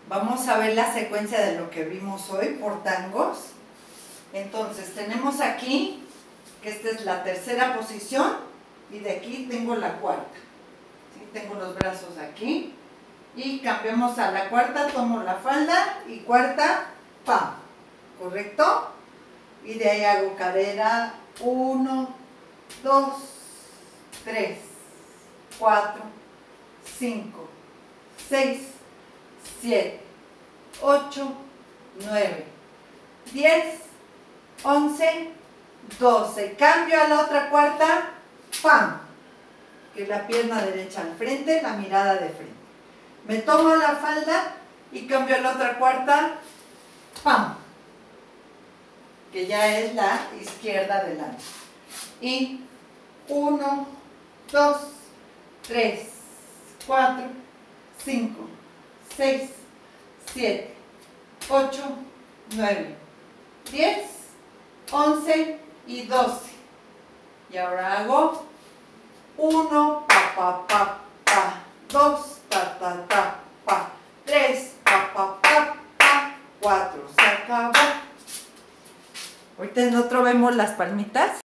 Vamos a ver la secuencia de lo que vimos hoy por tangos. Entonces tenemos aquí que esta es la tercera posición y de aquí tengo la cuarta. ¿Sí? Tengo los brazos aquí y cambiamos a la cuarta, tomo la falda y cuarta, pam, ¿correcto? Y de ahí hago cadera 1, 2, 3, 4, 5, 6, 7, 8, 9, 10, 11, 12. Cambio a la otra cuarta, ¡pam! Que es la pierna derecha al frente, la mirada de frente. Me tomo la falda y cambio a la otra cuarta, ¡pam! Que ya es la izquierda delante. Y 1, 2, 3, 4, 5, 6, 7, 8, 9, 10, 11 y 12. Y ahora hago 1, pa, pa, pa, pa, 2, ta, ta, ta, pa, 3, pa, pa, pa, pa, 4. Se acabó. Ahorita en otro vemos las palmitas.